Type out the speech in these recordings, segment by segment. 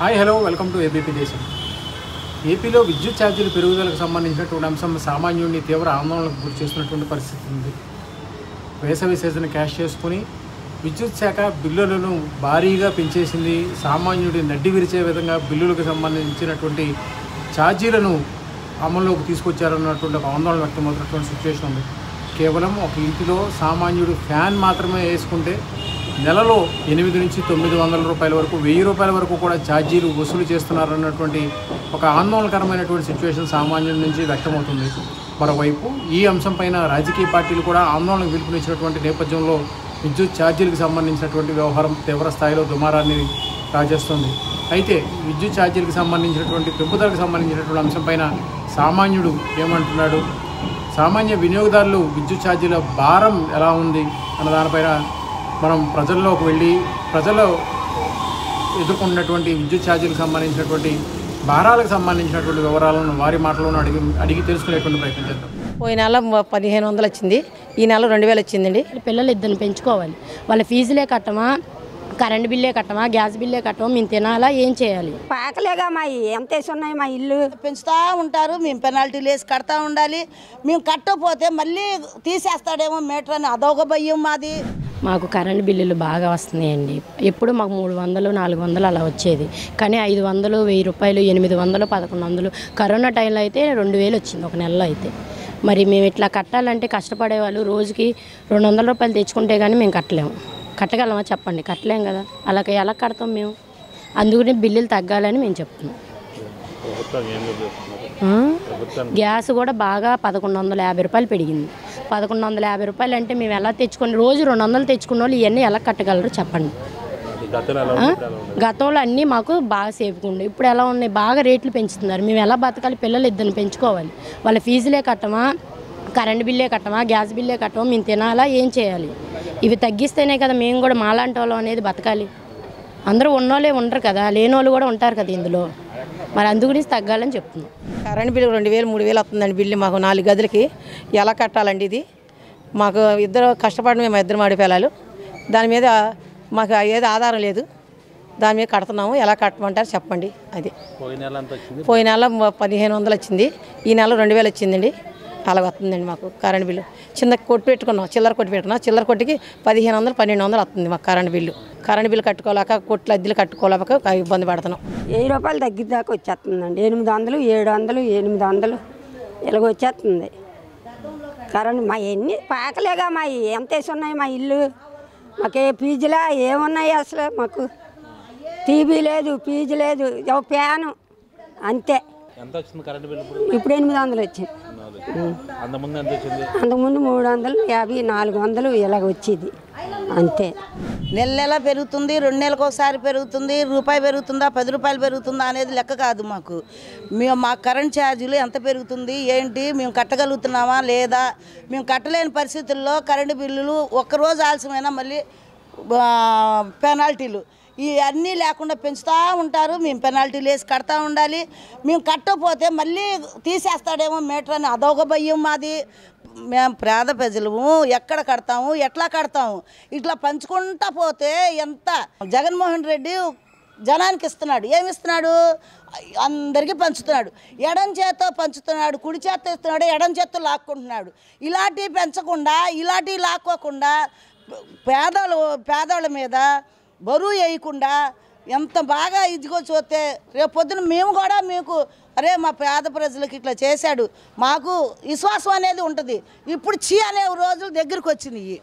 Hi hello welcome to ABP Desam. ఏపీలో విద్యుత్ ఛార్జీలు పెరుగుదలకు సంబంధించినటువంటి అంశం సామాన్యుడిని తీవ్ర ఆందోళనకు గురి చేస్తున్నటువంటి పరిస్థితి ఉంది. వేసవి సీజన్ క్యాష్ చేసుకుని విద్యుత్ శాఖ బిల్లులను భారీగా పెంచేసింది. సామాన్యుడి నడ్డి విరిచే విధంగా బిల్లులకు సంబంధించినటువంటి ఛార్జీలను అమల్లోకి తీసుకొచ్చారన్నటువంటి ఒక ఆందోళన వ్యక్తమవుతున్నటువంటి సిచ్యువేషన్ ఉంది. కేవలం ఒక ఇంటిలో సామాన్యుడు ఫ్యాన్ మాత్రమే వేసుకుంటే నెలలో 800 నుంచి 900 రూపాయల వరకు 1000 రూపాయల వరకు కూడా ఛార్జీలు వసూలు చేస్తున్నారన్నటువంటి ఒక ఆందోళనకరమైనటువంటి సిచ్యువేషన్ సామాన్యుడి నుంచి వ్యక్తమవుతుంది. మరోవైపు ఈ అంశం పైన రాజకీయ పార్టీలు కూడా ఆందోళనకు పిలుపునిచ్చినటువంటి నేపథ్యంలో విద్యుత్ ఛార్జీలకు సంబంధించినటువంటి వ్యవహారం తీవ్ర స్థాయిలో దుమారాన్ని రాజేస్తుంది. అయితే విద్యుత్ ఛార్జీలకు సంబంధించినటువంటి పెంపుదలకు సంబంధించినటువంటి అంశం పైన సామాన్యుడు ఏమంటున్నాడు, సామాన్య వినియోగదారులు విద్యుత్ ఛార్జీల భారం ఎలా ఉంది అన్న దానిపైన మనం ప్రజల్లోకి వెళ్ళి ప్రజలు ఎదుర్కొన్నటువంటి విద్యుత్ ఛార్జీలకు సంబంధించినటువంటి భారాలకు సంబంధించినటువంటి వివరాలను వారి మాటలను అడిగి తెలుసుకునేటువంటి ప్రయత్నం చేద్దాం. పోయిన నెల 1500 వచ్చింది, ఈ నెల 2000 వచ్చిందండి. పిల్లలు ఇద్దరిని పెంచుకోవాలి, వాళ్ళ ఫీజులే కట్టమా, కరెంట్ బిల్లే కట్టమా, గ్యాస్ బిల్లే కట్టమా, మేము తినాలా, ఏం చేయాలి? పాకలేగా మా ఎంత వేసి ఉన్నాయి, మా ఇల్లు పెంచుతూ ఉంటారు, మేము పెనాల్టీలు వేసి కడతా ఉండాలి. మేము కట్టకపోతే మళ్ళీ తీసేస్తాడేమో మీటర్ అని అదొక భయం మాది. మాకు కరెంట్ బిల్లులు బాగా వస్తున్నాయండి. ఎప్పుడు మాకు 300, 400 అలా వచ్చేది, కానీ 500, 1000 రూపాయలు, 800, 1100. కరోనా టైంలో అయితే 2000 వచ్చింది ఒక నెలలో. అయితే మరి మేము ఇట్లా కట్టాలంటే కష్టపడేవాళ్ళు రోజుకి 200 రూపాయలు తెచ్చుకుంటే కానీ మేము కట్టలేము. కట్టగలమా చెప్పండి? కట్టలేం కదా. అలాగే ఎలా కడతాం మేము? అందుకని బిల్లులు తగ్గాలని మేము చెప్తున్నాం. గ్యాస్ కూడా బాగా 1150 రూపాయలు పెరిగింది. 1150 రూపాయలు అంటే మేము ఎలా తెచ్చుకొని రోజు 200 తెచ్చుకున్న వాళ్ళు ఇవన్నీ ఎలా కట్టగలరు చెప్పండి? గతంలో అన్నీ మాకు బాగా సేఫ్గా ఇప్పుడు ఎలా ఉన్నాయి? బాగా రేట్లు పెంచుతున్నారు. మేము ఎలా బతకాలి? పిల్లలు ఇద్దరిని పెంచుకోవాలి, వాళ్ళ ఫీజులే కట్టమా, కరెంట్ బిల్లే కట్టమా, గ్యాస్ బిల్లే కట్టమా, మేము తినాలా, ఏం చేయాలి? ఇవి తగ్గిస్తేనే కదా మేము కూడా మాలాంటి వాళ్ళం అనేది బతకాలి. అందరూ ఉన్నోళ్ళే ఉండరు కదా, లేని వాళ్ళు కూడా ఉంటారు కదా ఇందులో. మరి అందు గురించి తగ్గాలని చెప్తున్నాం. కరెంట్ బిల్లు 2000, 3000 వస్తుందండి బిల్లు మాకు 4 గదులకి. ఎలా కట్టాలండి ఇది? మాకు ఇద్దరు కష్టపడి మేము ఇద్దరు ఆడిపిల్లలు, దాని మీద మాకు ఏది ఆధారం లేదు, దాని మీద కడుతున్నాము. ఎలా కట్టమంటారు చెప్పండి? అది పోయిన నెల 1500 వచ్చింది, ఈ నెల 2000 వచ్చిందండి. అలా వస్తుందండి మాకు కరెంట్ బిల్లు. చిన్న కొట్టు పెట్టుకున్నాం, చిల్లర కొట్టు పెట్టుకున్నాం, చిల్లర కొట్టుకి 1500, 1200 వస్తుంది మాకు కరెంట్ బిల్లు. కరెంట్ బిల్లు కట్టుకోలేక, కొట్లు అద్దెలు కట్టుకోలేక ఇబ్బంది పడుతున్నాం. 1000 రూపాయలు తగ్గిదాకా వచ్చేస్తుందండి. 800, 700, 800 ఇలాగ వచ్చేస్తుంది కరెంట్. మా ఎన్ని పాకలేగా మా ఎంత వేసి ఉన్నాయి, మా ఇల్లు మాకే ఫీజులా ఏమున్నాయి అసలు? మాకు టీవీ లేదు, ఫీజు లేదు, ఫ్యాను అంతే. ఇప్పుడు 800 వచ్చింది. అంతకుముందు 350, 400 ఇలాగ వచ్చేది అంతే. నెల పెరుగుతుంది, 2 నెలలకు ఒకసారి పెరుగుతుంది, రూపాయి పెరుగుతుందా, 10 రూపాయలు పెరుగుతుందా అనేది లెక్క కాదు మాకు. మా కరెంట్ ఛార్జీలు ఎంత పెరుగుతుంది ఏంటి, మేము కట్టగలుగుతున్నామా లేదా? మేము కట్టలేని పరిస్థితుల్లో కరెంటు బిల్లులు ఒక్కరోజు ఆలస్యమైనా మళ్ళీ పెనాల్టీలు ఇవన్నీ లేకుండా పెంచుతూ ఉంటారు. మేము పెనాల్టీలు వేసి కడతా ఉండాలి. మేము కట్టకపోతే మళ్ళీ తీసేస్తాడేమో మీటర్ అని అదొక భయం మాది. మేము పేద ప్రజలము, ఎక్కడ కడతాము, ఎట్లా కడతాము? ఇట్లా పంచుకుంటా పోతే ఎంత? జగన్మోహన్ రెడ్డి జనానికి ఇస్తున్నాడు, ఏమిస్తున్నాడు? అందరికీ పంచుతున్నాడు. ఎడం చేత్తో పంచుతున్నాడు, కుడి చేత్తో ఇస్తున్నాడు, ఎడం చేత్తో లాక్కుంటున్నాడు. ఇలాంటివి పెంచకుండా, ఇలాంటివి లాక్కోకుండా పేదవాళ్ళ మీద బరువు వేయకుండా ఎంత బాగా ఇదిగో చూస్తే రేపు పొద్దున మేము కూడా మీకు అరే మా పేద ప్రజలకు ఇట్లా చేశాడు మాకు విశ్వాసం అనేది ఉంటుంది. ఇప్పుడు చీ అనే రోజులు దగ్గరికి వచ్చినాయి.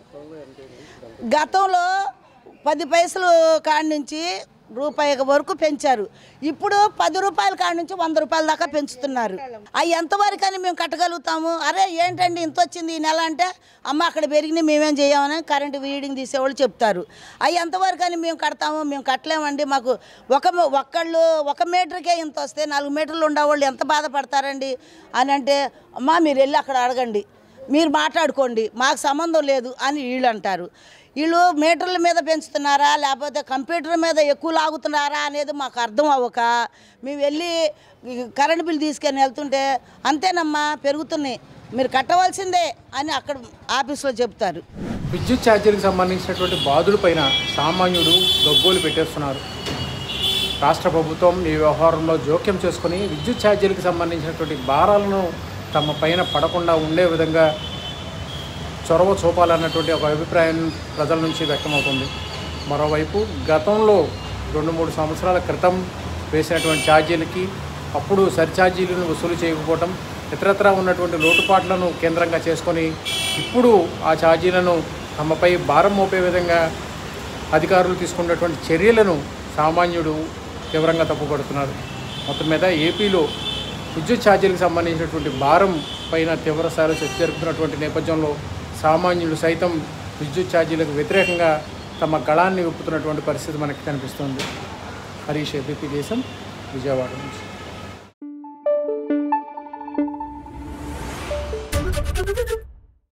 గతంలో 10 పైసలు కాడి నుంచి రూపాయి వరకు పెంచారు. ఇప్పుడు 10 రూపాయల కాడి నుంచి 100 రూపాయల దాకా పెంచుతున్నారు. అవి ఎంతవరకు అని మేము కట్టగలుగుతాము? అరే ఏంటండి ఇంత వచ్చింది ఈ నెల అంటే, అమ్మ అక్కడ పెరిగినాయి మేమేం చేయమని కరెంటు రీడింగ్ తీసేవాళ్ళు చెప్తారు. అవి ఎంతవరకు అని మేము కడతాము? మేము కట్టలేమండి. మాకు ఒక్కళ్ళు 1 మీటర్కే ఇంత వస్తే 4 మీటర్లు ఉండేవాళ్ళు ఎంత బాధపడతారండి అని అంటే, అమ్మ మీరు వెళ్ళి అక్కడ అడగండి, మీరు మాట్లాడుకోండి, మాకు సంబంధం లేదు అని వీళ్ళు అంటారు. వీళ్ళు మీటర్ల మీద పెంచుతున్నారా లేకపోతే కంప్యూటర్ మీద ఎక్కువ లాగుతున్నారా అనేది మాకు అర్థం అవ్వక మేము వెళ్ళి కరెంట్ బిల్ తీసుకొని వెళ్తుంటే అంతేనమ్మా పెరుగుతున్నాయి, మీరు కట్టవలసిందే అని అక్కడ ఆఫీస్లో చెప్తారు. విద్యుత్ ఛార్జీలకు సంబంధించినటువంటి బాధుల పైన సామాన్యుడు గగ్గోలు పెట్టేస్తున్నారు. రాష్ట్ర ప్రభుత్వం ఈ వ్యవహారంలో జోక్యం చేసుకుని విద్యుత్ ఛార్జీలకు సంబంధించినటువంటి భారాలను తమ పైన పడకుండా ఉండే విధంగా చొరవ చూపాలన్నటువంటి ఒక అభిప్రాయం ప్రజల నుంచి వ్యక్తమవుతుంది. మరోవైపు గతంలో 2-3 సంవత్సరాల క్రితం వేసినటువంటి ఛార్జీలకి అప్పుడు సర్ఛార్జీలను వసూలు చేయకపోవటం, ఇతరత్రా ఉన్నటువంటి లోటుపాట్లను కేంద్రంగా చేసుకొని ఇప్పుడు ఆ ఛార్జీలను తమపై భారం మోపే విధంగా అధికారులు తీసుకున్నటువంటి చర్యలను సామాన్యుడు తీవ్రంగా తప్పుపడుతున్నారు. మొత్తం మీద ఏపీలో విద్యుత్ ఛార్జీలకు సంబంధించినటువంటి భారం పైన తీవ్రస్థాయిలో చర్చ జరుపుతున్నటువంటి నేపథ్యంలో సామాన్యులు సైతం విద్యుత్ ఛార్జీలకు వ్యతిరేకంగా తమ గళాన్ని విప్పుతున్నటువంటి పరిస్థితి మనకి కనిపిస్తుంది. హరీష్, ఏబీపీ దేశం, విజయవాడ నుంచి.